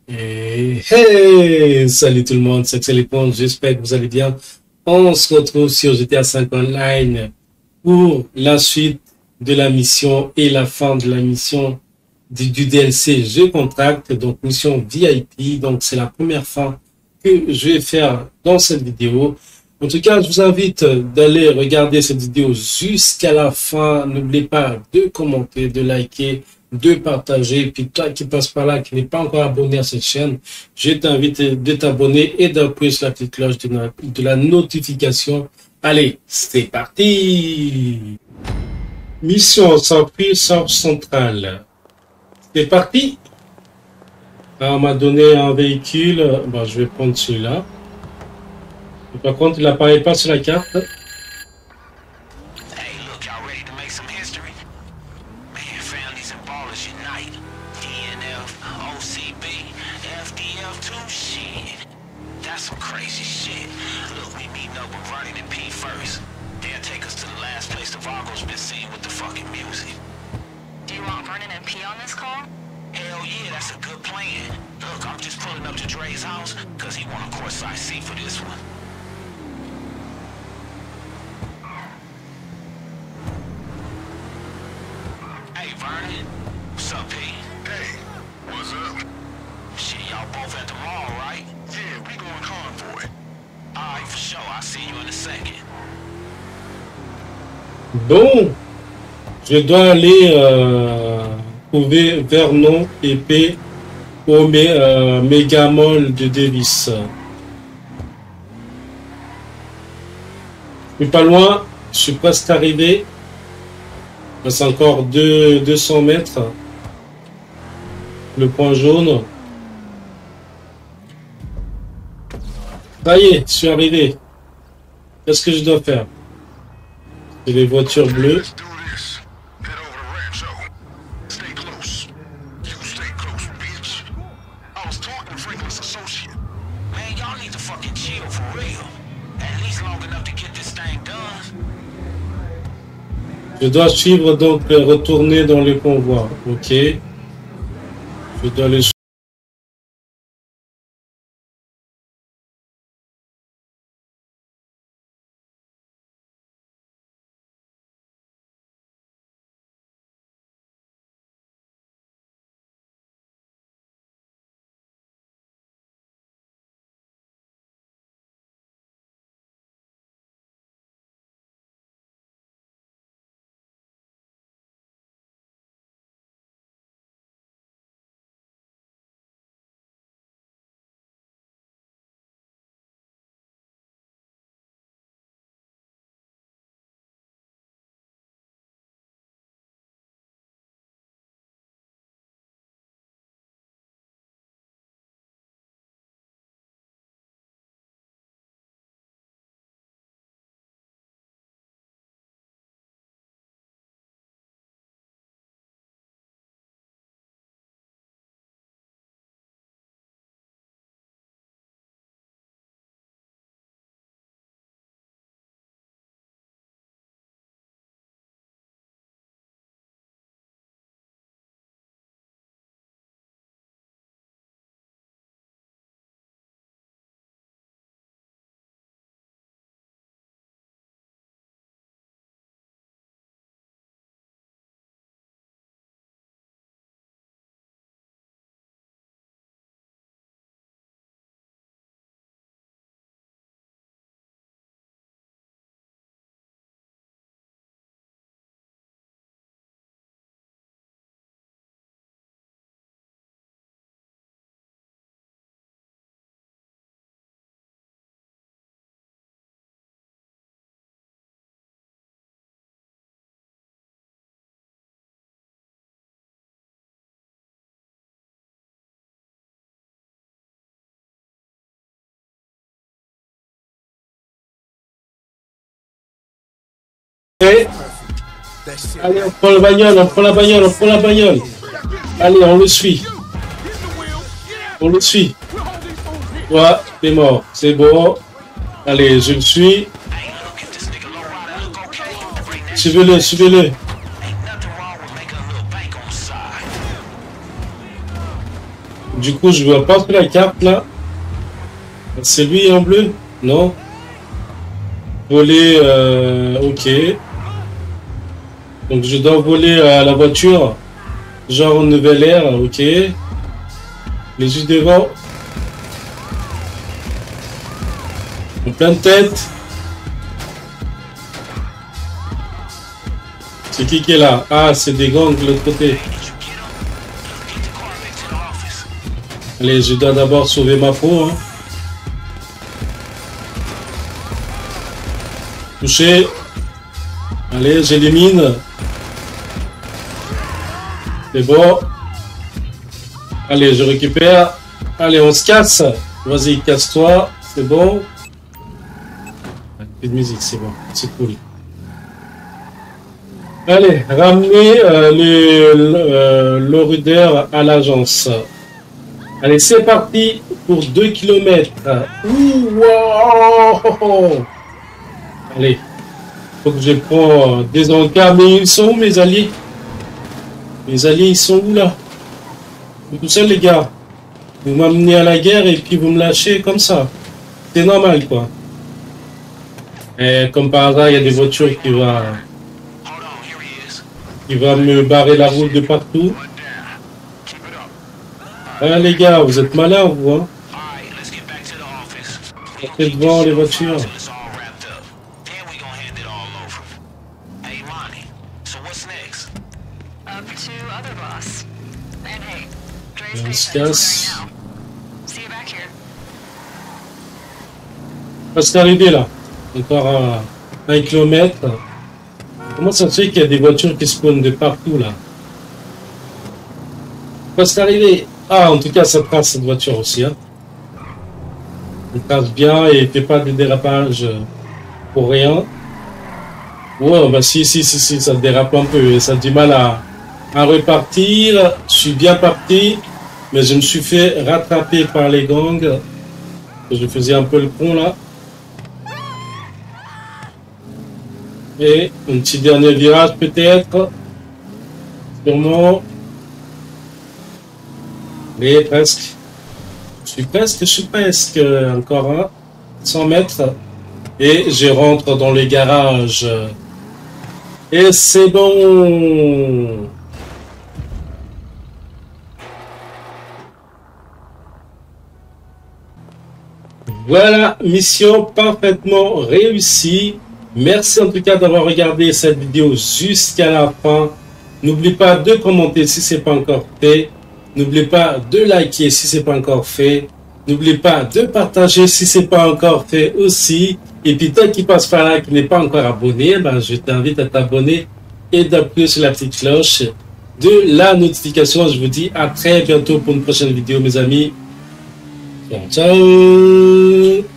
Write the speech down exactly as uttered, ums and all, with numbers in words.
Et hey, salut tout le monde, c'est Téléphone, j'espère que vous allez bien. On se retrouve sur G T A cinq Online pour la suite de la mission et la fin de la mission du, du D L C Jeu Contract, donc mission V I P. Donc c'est la première fin que je vais faire dans cette vidéo. En tout cas, je vous invite d'aller regarder cette vidéo jusqu'à la fin. N'oubliez pas de commenter, de liker, de partager. Et puis toi qui passe par là, qui n'est pas encore abonné à cette chaîne, je t'invite de t'abonner et d'appuyer sur la petite cloche de la, de la notification. Allez, c'est parti! Mission sans puissance centrale. C'est parti! Alors, on m'a donné un véhicule. Bon, je vais prendre celui-là. Par contre, il n'apparaît pas sur la carte. Bon, je dois aller euh, trouver Vernon épée au mé, euh, Mégamol de Davis. Je suis pas loin, je suis presque arrivé. Il reste encore deux, deux cents mètres. Le point jaune. Ça y est, je suis arrivé. Qu'est-ce que je dois faire? C'est les voitures bleues. Je dois suivre, donc retourner dans le convoi. Ok. Je dois le suivre. Et... Allez, on prend la bagnole, on prend la bagnole, on prend la bagnole. Allez, on le suit. On le suit. Toi, t'es mort. C'est bon. Allez, je le suis. Suivez-le, suivez-le. Du coup, je vois pas sur la carte là. C'est lui en bleu? Non. Voler, euh, ok. Donc je dois voler à la voiture. Genre une nouvelle ère, ok. Les yeux devant. En pleine tête. C'est qui qui est là? Ah, c'est des gangs de l'autre côté. Allez, je dois d'abord sauver ma peau. Hein. Touché. Allez, j'élimine. C'est bon. Allez, je récupère. Allez, on se casse. Vas-y, casse-toi. C'est bon. Plus de musique, c'est bon. C'est cool. Allez, ramenez euh, le l'Oruder à l'agence. Allez, c'est parti pour deux kilomètres. Ouh, wow. Allez, faut que je prends des encas. Mais ils sont où mes alliés? Mes alliés, ils sont où là? Tout seul, les gars. Vous m'amenez à la guerre et puis vous me lâchez comme ça. C'est normal, quoi. Et comme par hasard, il y a des voitures qui vont, qui vont me barrer la route de partout. Ah, les gars, vous êtes malins, vous, hein? Passez devant les voitures. Et on se casse. Ah, c'est arrivé là. Encore à un kilomètre. Comment ça se fait qu'il y a des voitures qui spawnent de partout là? Quoi, c'est arrivé? Ah, en tout cas, ça trace cette voiture aussi. Hein. Elle trace bien et ne fait pas de dérapage pour rien. Ouais, bah si, si, si, si, ça dérape un peu et ça a du mal à, à repartir. Je suis bien parti, mais je me suis fait rattraper par les gangs. Je faisais un peu le con là. Et un petit dernier virage peut-être. Sûrement. Mais presque. Je suis presque, je suis presque. Encore un. cent mètres. Et je rentre dans le garage. Et c'est bon. Voilà, mission parfaitement réussie. Merci en tout cas d'avoir regardé cette vidéo jusqu'à la fin. N'oubliez pas de commenter si ce n'est pas encore fait. N'oubliez pas de liker si ce n'est pas encore fait. N'oubliez pas de partager si ce n'est pas encore fait aussi. Et puis toi qui passe par là, qui n'est pas encore abonné, ben, je t'invite à t'abonner et d'appuyer sur la petite cloche de la notification. Je vous dis à très bientôt pour une prochaine vidéo mes amis. Ciao, ciao.